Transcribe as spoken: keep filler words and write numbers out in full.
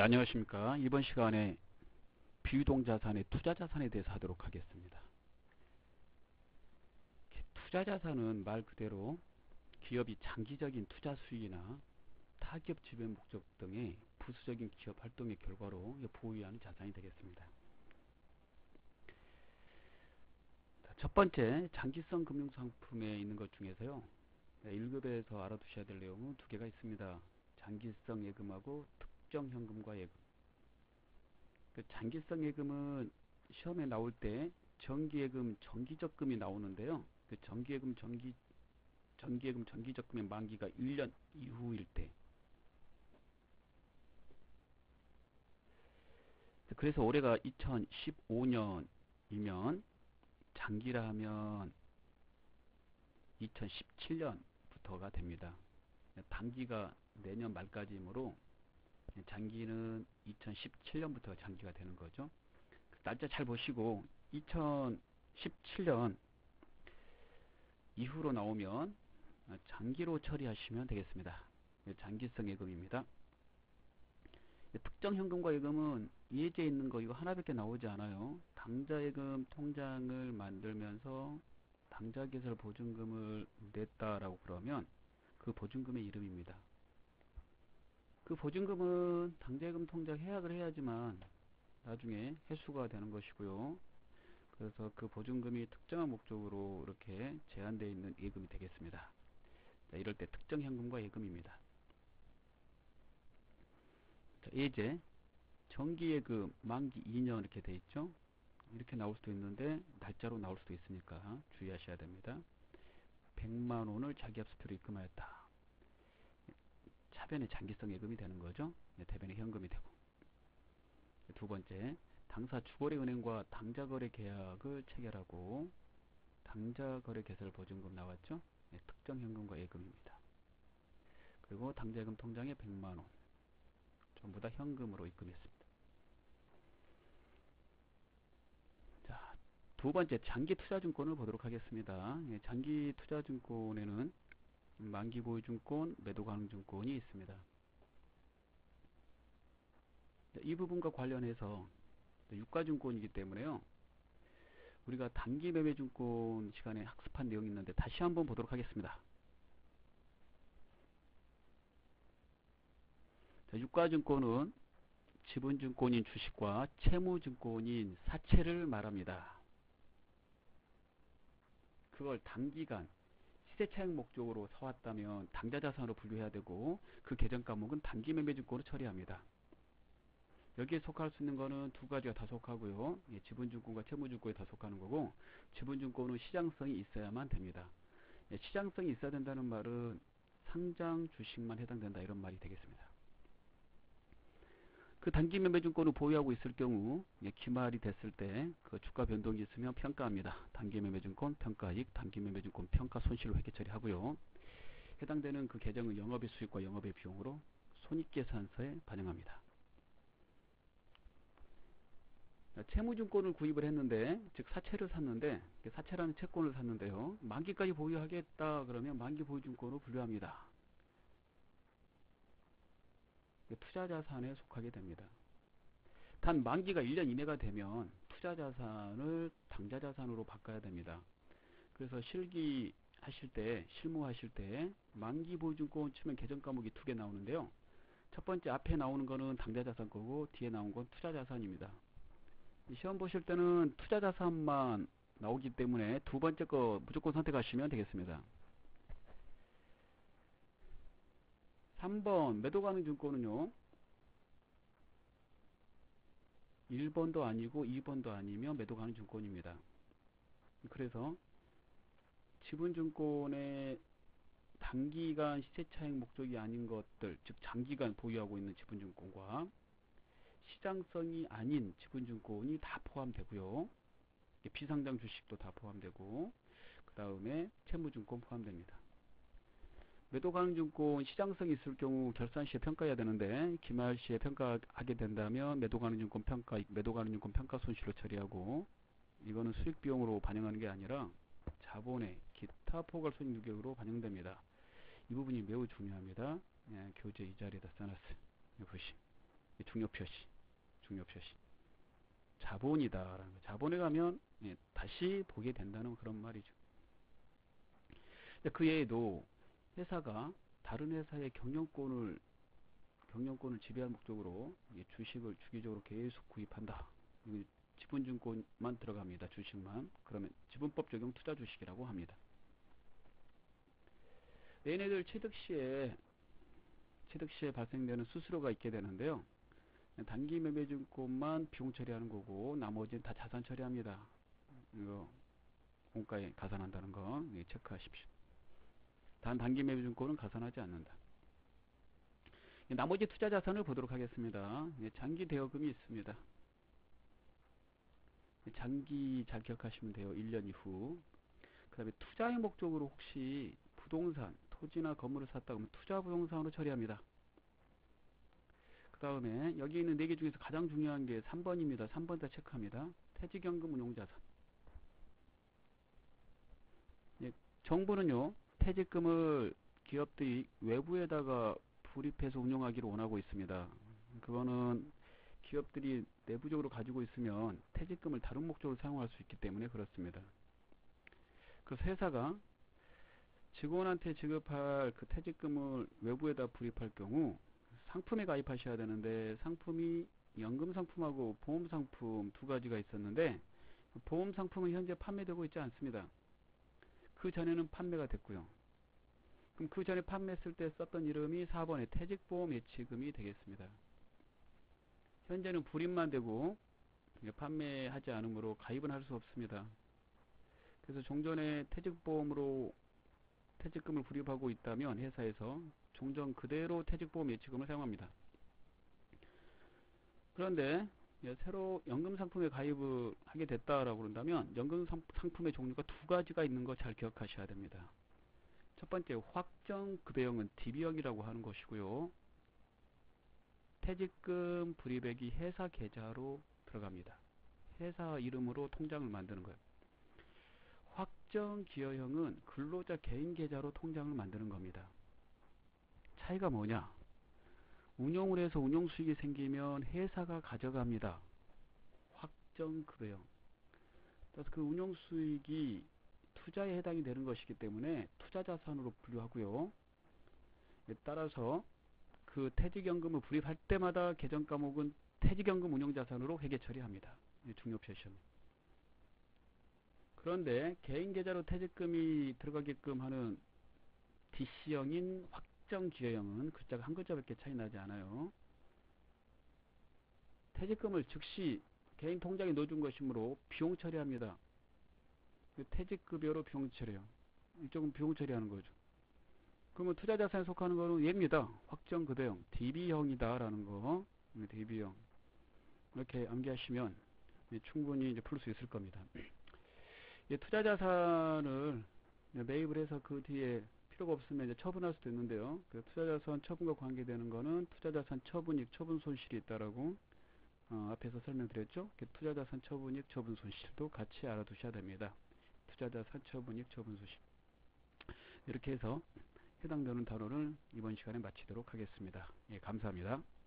안녕하십니까. 이번 시간에 비유동자산의 투자자산에 대해서 하도록 하겠습니다. 투자자산은 말 그대로 기업이 장기적인 투자 수익이나 타기업 지배 목적 등의 부수적인 기업 활동의 결과로 보유하는 자산이 되겠습니다. 첫 번째, 장기성 금융상품에 있는 것 중에서요, 일 급에서 알아두셔야 될 내용은 두 개가 있습니다. 장기성 예금하고 특정 현금과 예금. 그 장기성 예금은 시험에 나올 때 정기예금, 정기적금이 나오는데요. 그 정기예금, 정기, 정기예금, 정기적금의 만기가 일 년 이후일 때. 그래서 올해가 이천십오 년이면 장기라 하면 이천십칠 년부터가 됩니다. 단기가 내년 말까지이므로 장기는 이천십칠 년부터 장기가 되는 거죠. 날짜 잘 보시고 이천십칠 년 이후로 나오면 장기로 처리하시면 되겠습니다. 장기성 예금입니다. 특정 현금과 예금은 예제에 있는 거 이거 하나밖에 나오지 않아요. 당좌예금 통장을 만들면서 당좌개설 보증금을 냈다라고 그러면 그 보증금의 이름입니다. 그 보증금은 당좌예금 통장 해약을 해야지만 나중에 회수가 되는 것이고요. 그래서 그 보증금이 특정한 목적으로 이렇게 제한되어 있는 예금이 되겠습니다. 자, 이럴 때 특정 현금과 예금입니다. 자, 예제 정기예금 만기 이 년 이렇게 돼 있죠. 이렇게 나올 수도 있는데 날짜로 나올 수도 있으니까 주의하셔야 됩니다. 백만 원을 자기합수표로 입금하였다. 차변에 장기성 예금이 되는 거죠. 대변에 현금이 되고. 두 번째, 당사 주거래은행과 당좌거래 계약을 체결하고 당좌거래 개설 보증금 나왔죠. 네, 특정 현금과 예금입니다. 그리고 당좌예금 통장에 백만 원 전부 다 현금으로 입금했습니다. 자, 두 번째, 장기 투자증권을 보도록 하겠습니다. 예, 장기 투자증권에는 만기 보유증권, 매도 가능증권이 있습니다. 이 부분과 관련해서 유가증권이기 때문에요. 우리가 단기 매매증권 시간에 학습한 내용이 있는데 다시 한번 보도록 하겠습니다. 자, 유가증권은 지분증권인 주식과 채무증권인 사채를 말합니다. 그걸 단기간 시세차익 목적으로 사왔다면 당좌자산으로 분류해야 되고 그 계정 과목은 단기 매매증권으로 처리합니다. 여기에 속할 수 있는 거는 두 가지가 다 속하고요. 예, 지분증권과 채무증권이 다 속하는 거고, 지분증권은 시장성이 있어야만 됩니다. 예, 시장성이 있어야 된다는 말은 상장 주식만 해당된다 이런 말이 되겠습니다. 그 단기 매매증권을 보유하고 있을 경우 예, 기말이 됐을 때 그 주가 변동이 있으면 평가합니다. 단기 매매증권 평가이익, 단기 매매증권 평가 손실로 회계 처리하고요. 해당되는 그 계정의 영업의 수익과 영업의 비용으로 손익계산서에 반영합니다. 채무증권을 구입을 했는데, 즉 사채를 샀는데, 사채라는 채권을 샀는데요, 만기까지 보유하겠다 그러면 만기 보유증권으로 분류합니다. 투자자산에 속하게 됩니다. 단 만기가 일 년 이내가 되면 투자자산을 당좌자산으로 바꿔야 됩니다. 그래서 실기하실 때, 실무하실 때 만기 보유증권 치면 계정 과목이 두 개 나오는데요, 첫 번째 앞에 나오는 거는 당좌자산 거고 뒤에 나온 건 투자자산입니다. 시험 보실 때는 투자자산만 나오기 때문에 두 번째 거 무조건 선택하시면 되겠습니다. 삼 번 매도 가능 증권은요, 일 번도 아니고 이 번도 아니면 매도 가능 증권입니다. 그래서 지분증권의 단기간 시세차익 목적이 아닌 것들, 즉 장기간 보유하고 있는 지분증권과 시장성이 아닌 지분증권이 다 포함되고요. 비상장 주식도 다 포함되고, 그 다음에 채무증권 포함됩니다. 매도 가능증권 시장성이 있을 경우 결산 시에 평가해야 되는데, 기말 시에 평가하게 된다면 매도 가능증권 평가, 매도 가능증권 평가 손실로 처리하고, 이거는 수익 비용으로 반영하는 게 아니라 자본의 기타 포괄손익 누계로 반영됩니다. 이 부분이 매우 중요합니다. 예, 교재 이 자리에다 써놨어요. 보시. 중요 표시, 중요 표시. 자본이다라는 거. 자본에 가면 예, 다시 보게 된다는 그런 말이죠. 그 외에도 회사가 다른 회사의 경영권을 경영권을 지배할 목적으로 주식을 주기적으로 계속 구입한다. 지분증권만 들어갑니다. 주식만. 그러면 지분법 적용 투자 주식이라고 합니다. 얘네들 취득 시에 취득 시에 발생되는 수수료가 있게 되는데요. 단기 매매증권만 비용 처리하는 거고 나머지는 다 자산 처리합니다. 이거 원가에 가산한다는 거 체크하십시오. 단 단기 매매증권은 가산하지 않는다. 나머지 투자 자산을 보도록 하겠습니다. 장기 대여금이 있습니다. 장기 잘 기억하시면 돼요. 일 년 이후. 그 다음에 투자의 목적으로 혹시 부동산, 토지나 건물을 샀다 그러면 투자 부동산으로 처리합니다. 그 다음에 여기 있는 네 개 중에서 가장 중요한 게 삼 번입니다. 삼 번 다 체크합니다. 퇴직연금 운용자산. 예, 정부는요, 퇴직금을 기업들이 외부에다가 불입해서 운용하기를 원하고 있습니다. 그거는 기업들이 내부적으로 가지고 있으면 퇴직금을 다른 목적으로 사용할 수 있기 때문에 그렇습니다. 그래서 회사가 직원한테 지급할 그 퇴직금을 외부에다 불입할 경우 상품에 가입하셔야 되는데, 상품이 연금 상품하고 보험 상품 두 가지가 있었는데 보험 상품은 현재 판매되고 있지 않습니다. 그 전에는 판매가 됐고요. 그럼 그 전에 판매했을 때 썼던 이름이 사 번의 퇴직보험 예치금이 되겠습니다. 현재는 불입만 되고 판매하지 않으므로 가입은 할 수 없습니다. 그래서 종전에 퇴직보험으로 퇴직금을 불입하고 있다면 회사에서 종전 그대로 퇴직보험 예치금을 사용합니다. 그런데 새로 연금 상품에 가입을 하게 됐다라고 그런다면 연금 상품의 종류가 두 가지가 있는 거 잘 기억하셔야 됩니다. 첫 번째, 확정급여형은 디비형이라고 하는 것이고요. 퇴직금 불입액이 회사 계좌로 들어갑니다. 회사 이름으로 통장을 만드는 거예요. 확정기여형은 근로자 개인 계좌로 통장을 만드는 겁니다. 차이가 뭐냐? 운용을 해서 운용수익이 생기면 회사가 가져갑니다. 확정급여형. 그래서 그 운용수익이 투자에 해당이 되는 것이기 때문에 투자자산으로 분류하고요. 따라서 그 퇴직연금을 불입할 때마다 계정 과목은 퇴직연금 운용자산으로 회계 처리합니다. 중요 표시입니다. 그런데 개인 계좌로 퇴직금이 들어가게끔 하는 디씨형인 확정기여형은 글자가 한 글자밖에 차이 나지 않아요. 퇴직금을 즉시 개인 통장에 넣어준 것이므로 비용 처리합니다. 퇴직급여로 비용 처리해요. 이쪽은 비용 처리하는 거죠. 그러면 투자자산에 속하는 거는 얘입니다. 확정급여형, 디비형이다 라는 거. 디비형. 이렇게 암기하시면 충분히 이제 풀 수 있을 겁니다. 투자자산을 매입을 해서 그 뒤에 필요가 없으면 이제 처분할 수도 있는데요. 그 투자자산 처분과 관계되는 거는 투자자산 처분이익, 처분손실이 있다라고 어, 앞에서 설명드렸죠. 투자자산 처분이익, 처분손실도 같이 알아두셔야 됩니다. 투자자산 처분이익, 처분손실. 이렇게 해서 해당되는 단어를 이번 시간에 마치도록 하겠습니다. 예, 감사합니다.